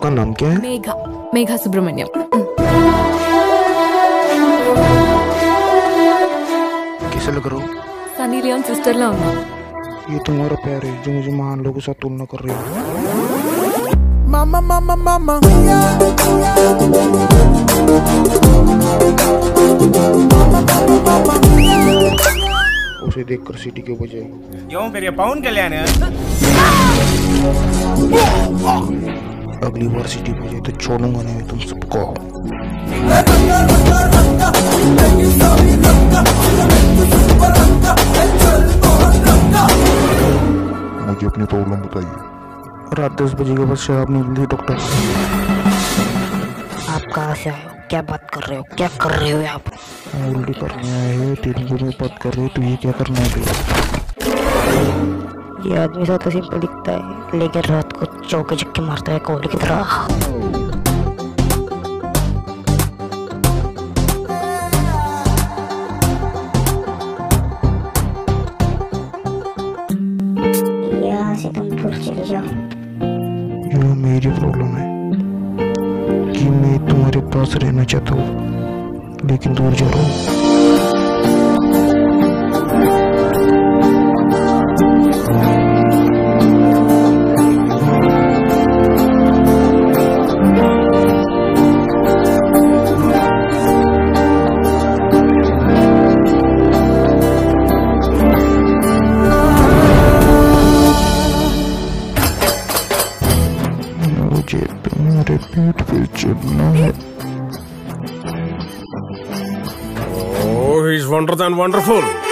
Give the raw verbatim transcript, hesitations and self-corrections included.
आपका नाम क्या है? मेघा, मेघा सुब्रमण्यम। कैसे लग रहा हो? सनी लियोन सिस्टर ला हूँ। ये तुम्हारा प्यार है जो मुझे महान लोगों के साथ तुलना कर रही है। मामा मामा मामा उसे देखकर सीटी के बजाय क्यों फिर ये पाउन कल्याण है? अगली बार सीटी बजाए तो छोड़ूंगा नहीं तुम सबको। मुझे अपनी प्रॉब्लम बताइए। रात दस बजे के बाद शराब नहीं मिलती डॉक्टर। आप कहाँ से आए हो? क्या बात कर रहे हो? क्या कर रहे हो आप? उल्टी करने आए हैं, तेलुगु में बात कर रहे हो तो ये क्या करना है? ये आदमी सा तो सिंपल दिखता है लेकिन रात को चौके चक्के मारता है कोहली की तरह। यहाँ से तुम दूर चले जाओ। ये मेरी प्रॉब्लम है कि मैं तुम्हारे पास रहना चाहता हूँ लेकिन दूर जा रहा हूँ। मुझे तुम्हारे पेट पे चढ़ना है। Oh, he's wonder than wonderful.